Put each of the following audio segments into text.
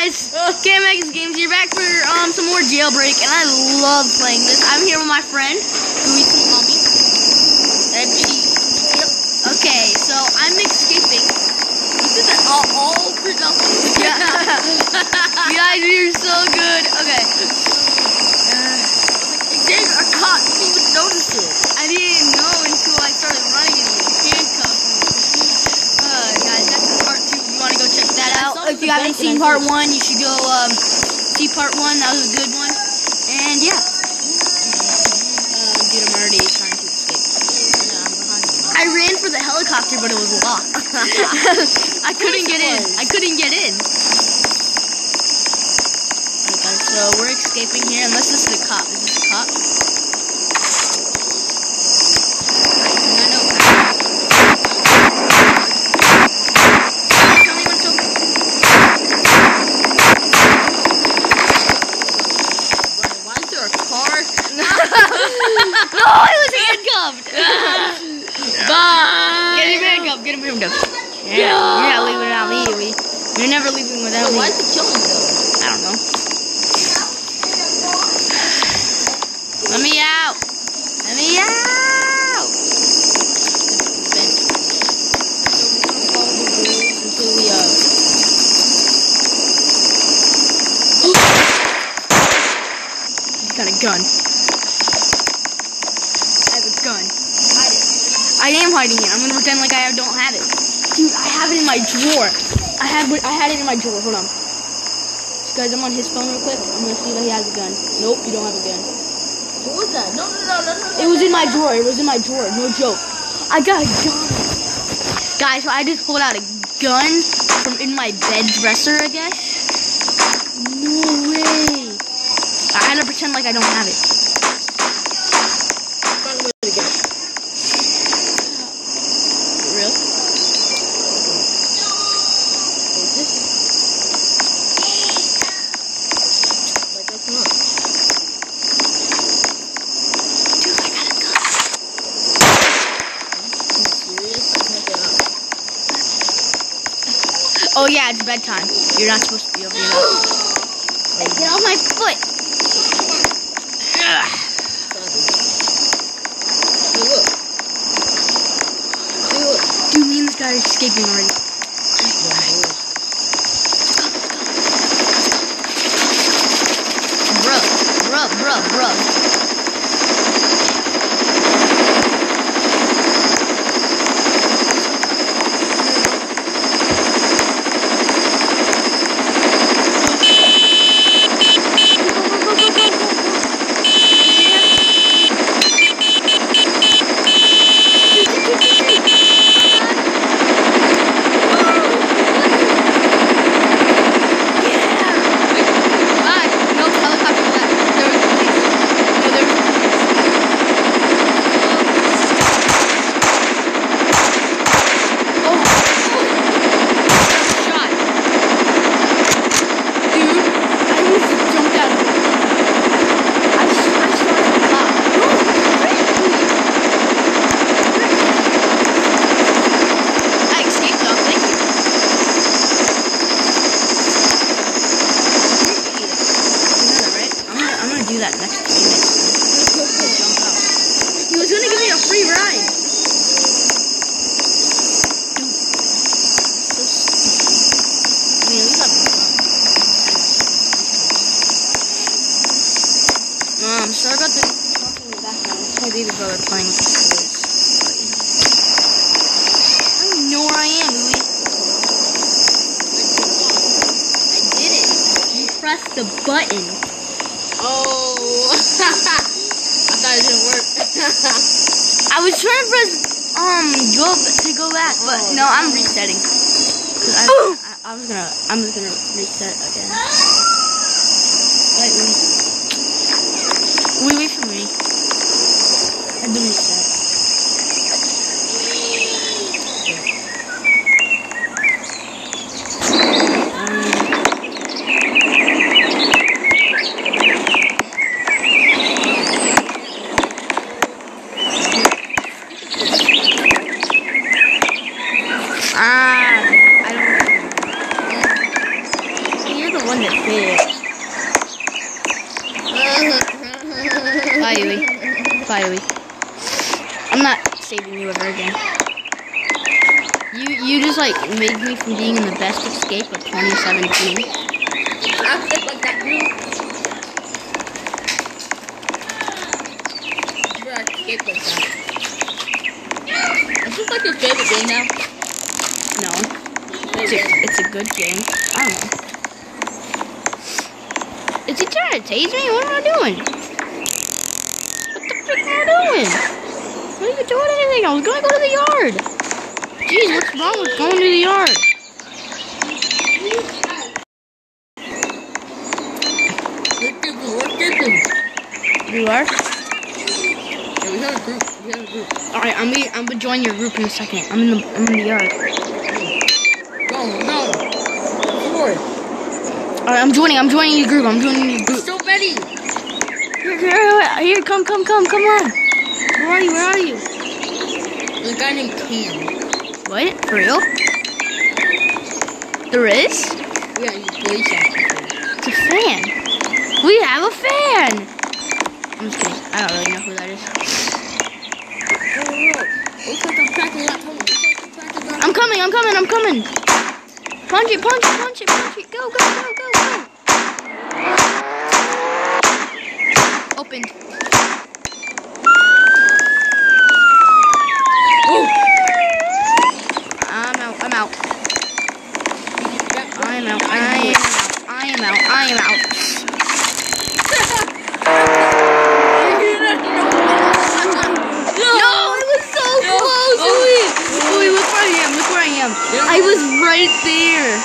guys, KMX Games here, back for some more Jailbreak, and I love playing this. I'm here with my friend, who you can call me. And okay, so I'm escaping. This is all for nothing. You guys, you're so good. Okay. Dang, our cop didn't even notice it. I didn't know until I started running and handcuffed me. Guys, that's the part 2. You want to go check that out? If you haven't seen part 1, you should go see part 1. That was a good one. And yeah. Dude, I'm already trying to escape. I ran for the helicopter, but it was locked. I couldn't get in. Alright, guys, so we're escaping here, unless this is the cop. Is this the cop? No, I was handcuffed! Bye! Get him handcuffed. Yeah, you're not leaving without me, You're never leaving without me. Why is he killing though? I don't know. Let me out! Let me out! Until we He's got a gun. I have a gun. I am hiding it. I'm gonna pretend like I don't have it. Dude, I have it in my drawer. I had it in my drawer. Hold on. So guys, I'm on his phone real quick. I'm gonna see if he has a gun. Nope, you don't have a gun. what was that? No. It was in my drawer. It was in my drawer. No joke. I got a gun. Guys, so I just pulled out a gun from in my bed dresser, I guess. No way. I had to pretend like I don't have it. Real? Dude, I got a gun. Oh yeah, it's bedtime. You're not supposed to be over here. Hey, get off my foot. Ugh. Dude, me and this guy are escaping already. Bruh. He was gonna give me a free ride. So stupid. I mean, at least I'm sorry about the talking in the background. It's my baby brother playing with the toys. I don't even know where I am, Louie. I did it. You pressed the button. Oh. I thought it didn't work. I was trying to press to go back, but no, I'm resetting. I'm just gonna reset again. Wait for me. I had to reset. I don't know. You're the one that fit. Bye, Yui. Bye, Yui. I'm not saving you ever again. You just like made me from being in the best escape of 2017. I fit like that group. Bro, I escaped like that. Is this like your favorite game now? No. It's a good game. I don't know. Is he trying to tase me? What am I doing? What the frick am I doing? What are you doing anything? I was going to go to the yard. Jeez, what's wrong with going to the yard? You are? Yeah, we have a group. Alright, I'm gonna join your group in a second. I'm in the yard. Go. Forward. Alright, I'm joining your group. So ready. Here, come on. Where are you? There's a guy named Cam. What? For real? There is? Yeah, he's voice acting. It's a fan. We have a fan! I'm just kidding. I don't really know who that is. Looks like I'm tracking that. I'm coming. Punch it. Go. Opened. Oh! I'm out. I am out. No, I was so close. Louis, look where I am. I was right there.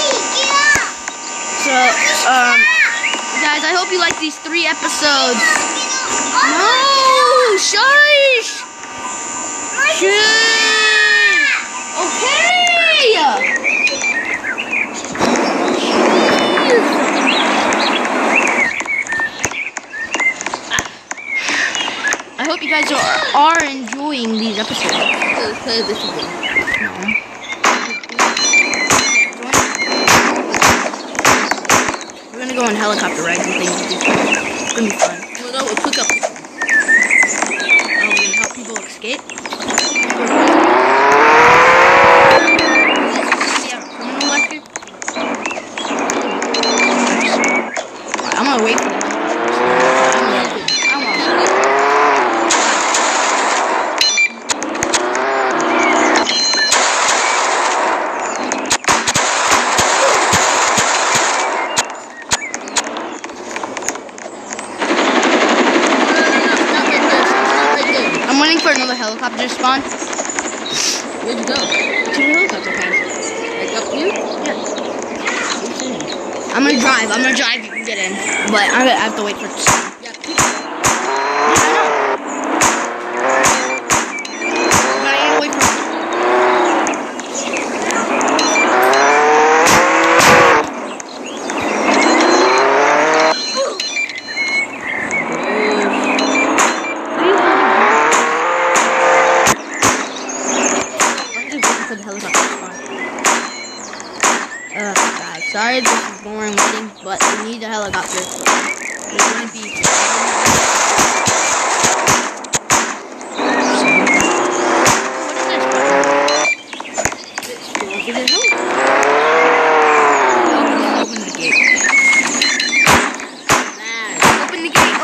So, guys, I hope you like these 3 episodes. No, shush. Okay. I hope you guys are enjoying these episodes. Let's play this again. We're gonna go on helicopter rides and things. It's gonna be fun. No, we'll pick up. We're gonna help people escape. Yeah, criminal lecture. I'm gonna wait for the another helicopter spawn. Where'd you go? To the helicopter pad. Like up here? Yeah. I'm gonna drive. You can get in, but I have to wait for. Yeah. But I gotta wait for. Guys, sorry this is boring waiting, but we need a helicopter. There's gonna be. What is this? Open the gate. Open the gate.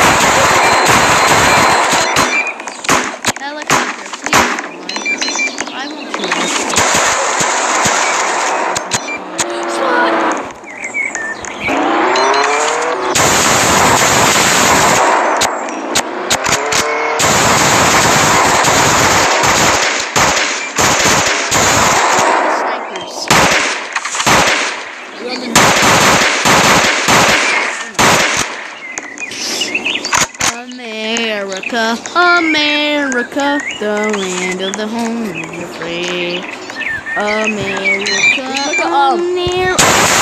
Helicopter, please. I want to. America, the land of the home of the free. America, America.